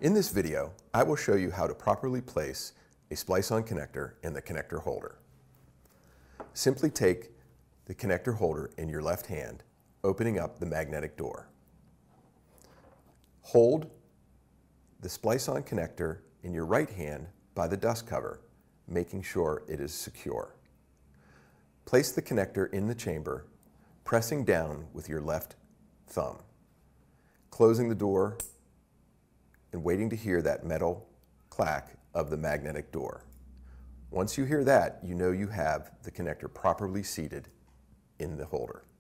In this video, I will show you how to properly place a splice-on connector in the connector holder. Simply take the connector holder in your left hand, opening up the magnetic door. Hold the splice-on connector in your right hand by the dust cover, making sure it is secure. Place the connector in the chamber, pressing down with your left thumb, closing the door and waiting to hear that metal clack of the magnetic door. Once you hear that, you know you have the connector properly seated in the holder.